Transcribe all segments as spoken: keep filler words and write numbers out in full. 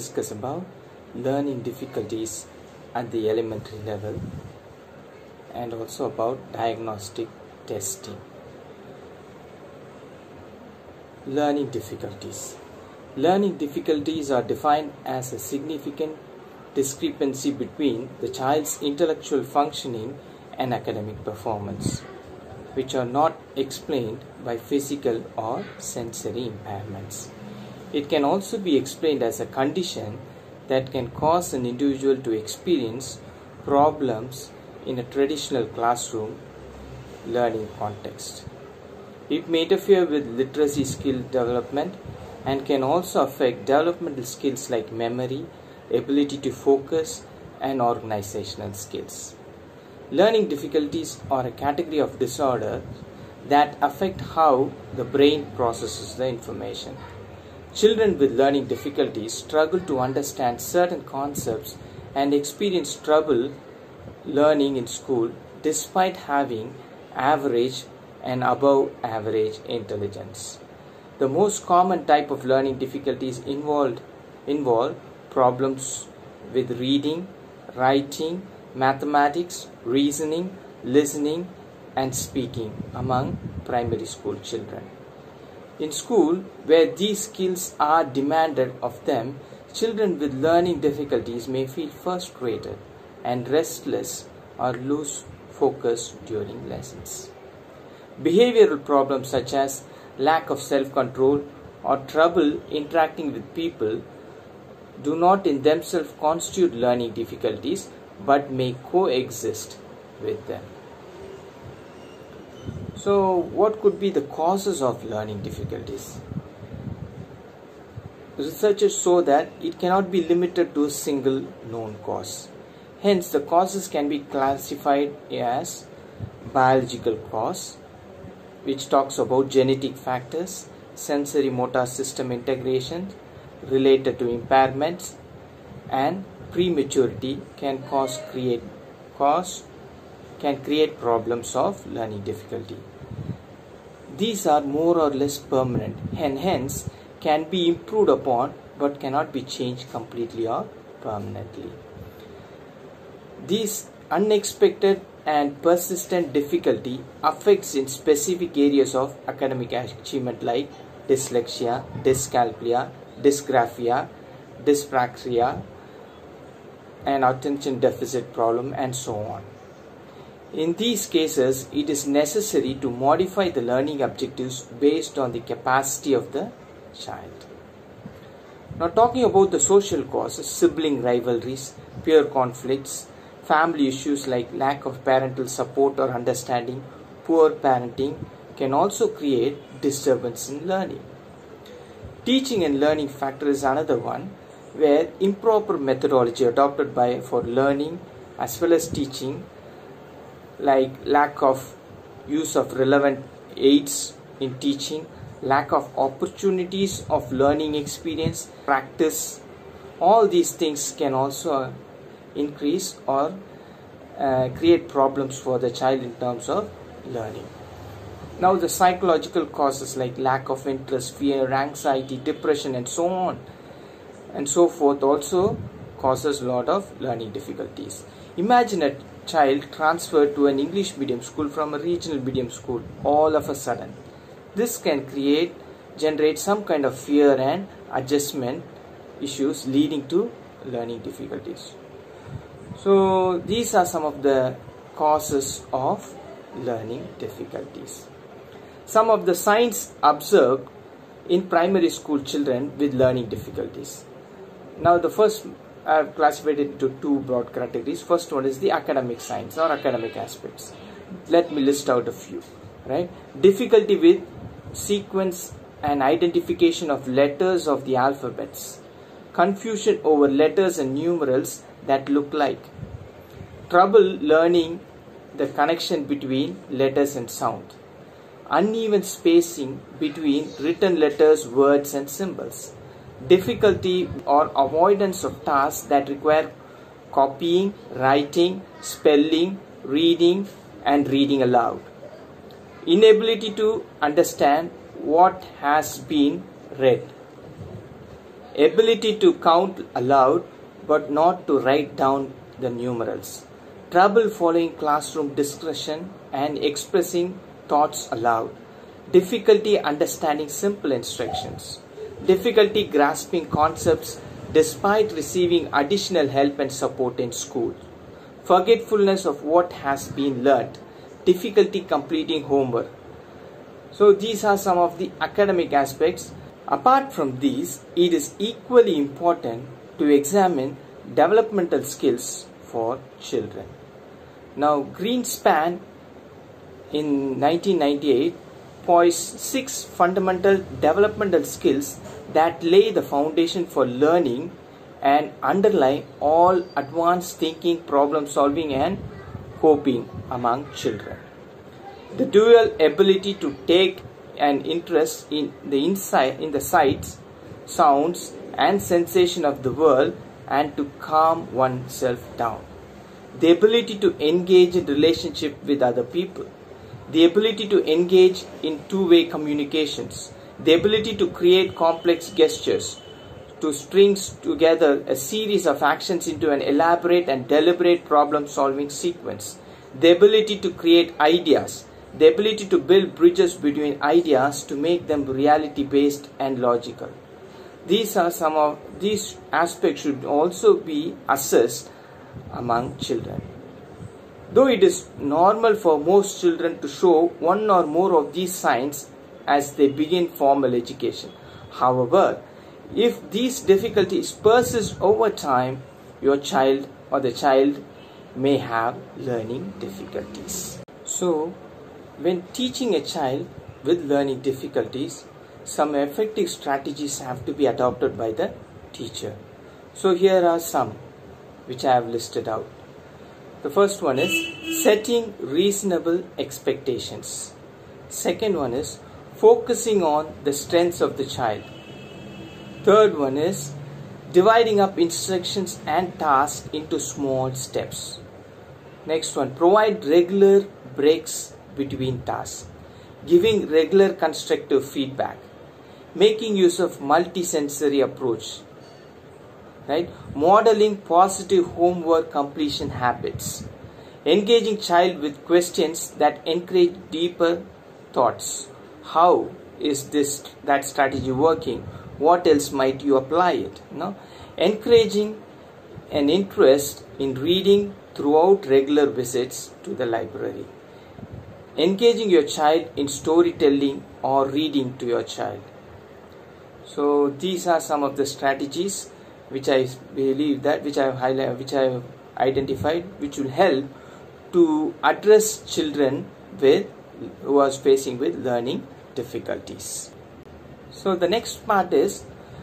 discuss about learning difficulties at the elementary level and also about diagnostic testing. Learning difficulties. Learning difficulties are defined as a significant discrepancy between the child's intellectual functioning and academic performance, which are not explained by physical or sensory impairments. It can also be explained as a condition that can cause an individual to experience problems in a traditional classroom learning context. It may interfere with literacy skill development and can also affect developmental skills like memory, ability to focus, and organizational skills. Learning difficulties are a category of disorder that affect how the brain processes the information. Children with learning difficulties struggle to understand certain concepts and experience trouble learning in school despite having average and above average intelligence. The most common type of learning difficulties involved involve problems with reading, writing, mathematics, reasoning, listening, and speaking among primary school children. In school, where these skills are demanded of them, children with learning difficulties may feel frustrated and restless or lose focus during lessons. Behavioral problems such as lack of self-control or trouble interacting with people do not in themselves constitute learning difficulties but may coexist with them. So, what could be the causes of learning difficulties? Researchers show that it cannot be limited to a single known cause. Hence, the causes can be classified as biological cause, which talks about genetic factors, sensory motor system integration related to impairments, and prematurity can cause create cause can create problems of learning difficulty. These are more or less permanent and hence can be improved upon but cannot be changed completely or permanently. These unexpected and persistent difficulty affects in specific areas of academic achievement like dyslexia, dyscalculia, dysgraphia, dyspraxia, and attention deficit problem, and so on. In these cases, it is necessary to modify the learning objectives based on the capacity of the child. Now, talking about the social causes, sibling rivalries, peer conflicts, family issues like lack of parental support or understanding, poor parenting can also create disturbance in learning. Teaching and learning factor is another one where improper methodology adopted by for learning as well as teaching, like lack of use of relevant aids in teaching, lack of opportunities of learning experience, practice, all these things can also increase or uh, create problems for the child in terms of learning. Now, the psychological causes like lack of interest, fear, anxiety, depression, and so on and so forth also causes a lot of learning difficulties. Imagine a child transferred to an English medium school from a regional medium school all of a sudden. This can create, generate some kind of fear and adjustment issues leading to learning difficulties. So, these are some of the causes of learning difficulties. Some of the signs observed in primary school children with learning difficulties. Now, the first I have classified it into two broad categories. First one is the academic signs or academic aspects. Let me list out a few. Right? Difficulty with sequence and identification of letters of the alphabets. Confusion over letters and numerals that look like. Trouble learning the connection between letters and sound. Uneven spacing between written letters, words, and symbols. Difficulty or avoidance of tasks that require copying, writing, spelling, reading, and reading aloud. Inability to understand what has been read. ability to count aloud but not to write down the numerals, trouble following classroom discussion and expressing thoughts aloud, difficulty understanding simple instructions, difficulty grasping concepts despite receiving additional help and support in school, forgetfulness of what has been learnt, difficulty completing homework. So these are some of the academic aspects. Apart from these, it is equally important to examine developmental skills for children. Now, Greenspan in nineteen ninety-eight poised six fundamental developmental skills that lay the foundation for learning and underlie all advanced thinking, problem solving and coping among children. The dual ability to take an interest in the insight in the sights, sounds and sensation of the world and to calm oneself down. The ability to engage in relationship with other people. The ability to engage in two-way communications. The ability to create complex gestures, to string together a series of actions into an elaborate and deliberate problem-solving sequence. The ability to create ideas. The ability to build bridges between ideas to make them reality-based and logical. These are some of these aspects should also be assessed among children. Though it is normal for most children to show one or more of these signs as they begin formal education. However, if these difficulties persist over time, your child or the child may have learning difficulties. So, when teaching a child with learning difficulties, some effective strategies have to be adopted by the teacher. So here are some which I have listed out. The first one is setting reasonable expectations. Second one is focusing on the strengths of the child. Third one is dividing up instructions and tasks into small steps. Next one, provide regular breaks between tasks, giving regular constructive feedback, making use of multi-sensory approach, right? Modeling positive homework completion habits, engaging child with questions that encourage deeper thoughts. How is this that strategy working? What else might you apply it? No? Encouraging an interest in reading throughout regular visits to the library. Engaging your child in storytelling or reading to your child. So these are some of the strategies which I believe that which I have highlighted, which I have identified, which will help to address children with who are facing with learning difficulties. So the next part is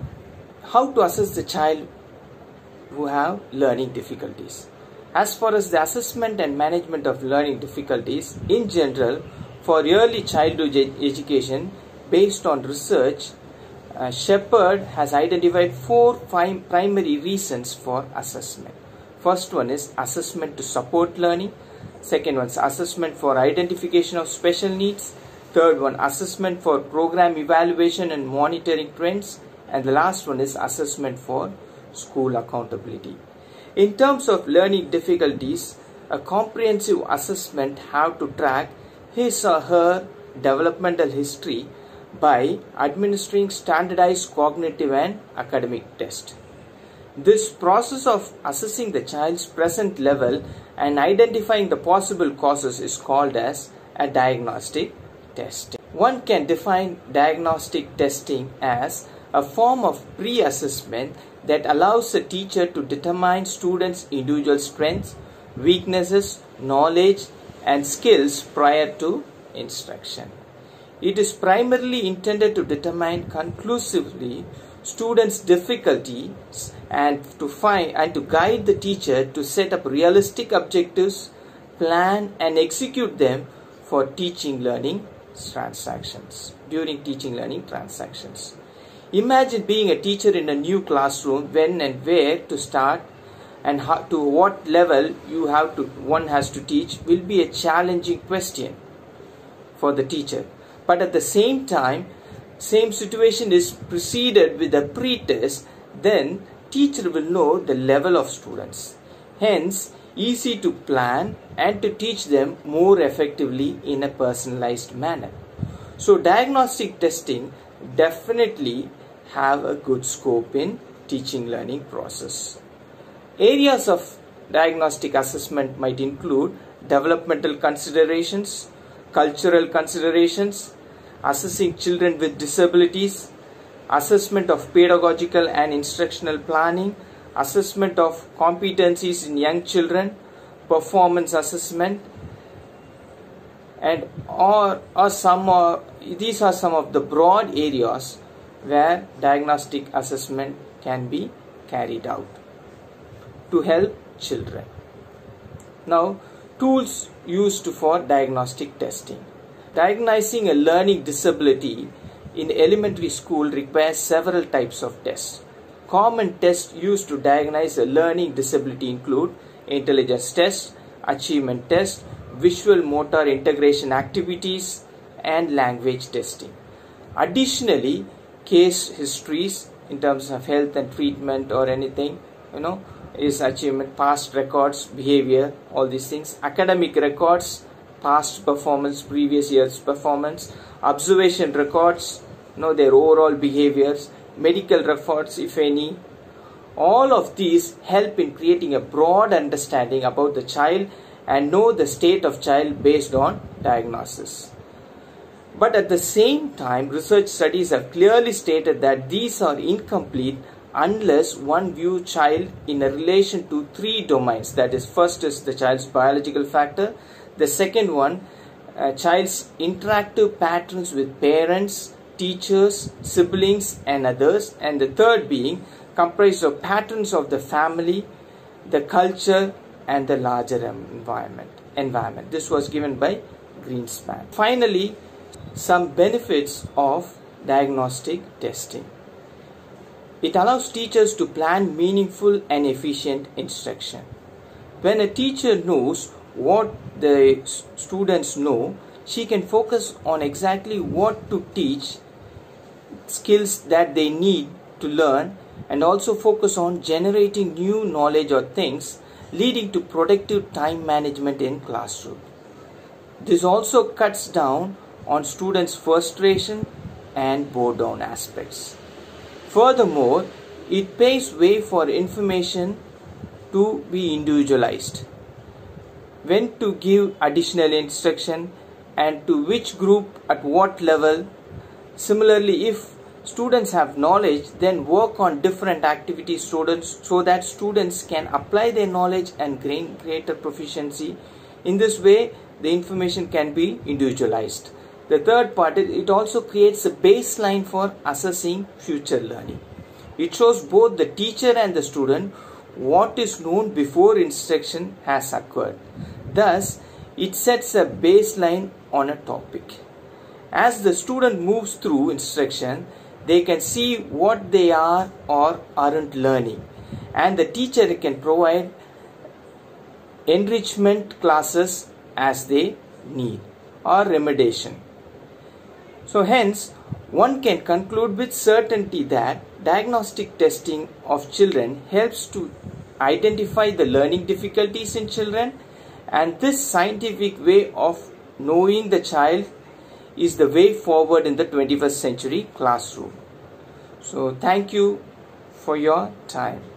how to assess the child who have learning difficulties. As far as the assessment and management of learning difficulties in general for early childhood education, based on research, uh, Shepherd has identified four five primary reasons for assessment. First one is assessment to support learning. Second one is assessment for identification of special needs. Third one, assessment for program evaluation and monitoring trends. And the last one is assessment for school accountability. In terms of learning difficulties, a comprehensive assessment have to track his or her developmental history by administering standardized cognitive and academic tests. This process of assessing the child's present level and identifying the possible causes is called as a diagnostic testing. One can define diagnostic testing as a form of pre-assessment that allows a teacher to determine students' individual strengths, weaknesses, knowledge, and skills prior to instruction. It is primarily intended to determine conclusively students' difficulties and to find and to guide the teacher to set up realistic objectives, plan and execute them for teaching learning transactions during teaching learning transactions. Imagine being a teacher in a new classroom, when and where to start and how, to what level you have to one has to teach will be a challenging question for the teacher. But at the same time, same situation is preceded with a pre-test then teacher will know the level of students. Hence, easy to plan and to teach them more effectively in a personalized manner. So diagnostic testing definitely have a good scope in teaching learning process. Areas of diagnostic assessment might include developmental considerations, cultural considerations, assessing children with disabilities, assessment of pedagogical and instructional planning, assessment of competencies in young children, performance assessment, and or, or some or these are some of the broad areas where diagnostic assessment can be carried out to help children. Now, tools used for diagnostic testing. Diagnosing a learning disability in elementary school requires several types of tests. Common tests used to diagnose a learning disability include intelligence tests, achievement tests, visual motor integration activities, and language testing. Additionally, case histories in terms of health and treatment or anything, you know, is achievement, past records, behavior, all these things. Academic records, past performance, previous year's performance, observation records, you know, their overall behaviors, medical records, if any. All of these help in creating a broad understanding about the child and know the state of child based on diagnosis. But at the same time, research studies have clearly stated that these are incomplete unless one views child in a relation to three domains. That is, first is the child's biological factor, the second one, uh, child's interactive patterns with parents, teachers, siblings and others, and the third being comprised of patterns of the family, the culture and the larger environment. environment. This was given by Greenspan. Finally, some benefits of diagnostic testing. It allows teachers to plan meaningful and efficient instruction. When a teacher knows what the students know, she can focus on exactly what to teach, skills that they need to learn, and also focus on generating new knowledge or things, leading to productive time management in classroom. This also cuts down on students' frustration and boredom aspects. Furthermore, it paves way for information to be individualized. When to give additional instruction and to which group at what level. Similarly, if students have knowledge, then work on different activities students so that students can apply their knowledge and gain greater proficiency. In this way, the information can be individualized. The third part is it also creates a baseline for assessing future learning. It shows both the teacher and the student what is known before instruction has occurred. Thus, it sets a baseline on a topic. As the student moves through instruction, they can see what they are or aren't learning, and the teacher can provide enrichment classes as they need or remediation. So hence, one can conclude with certainty that diagnostic testing of children helps to identify the learning difficulties in children, and this scientific way of knowing the child is the way forward in the twenty-first century classroom. So thank you for your time.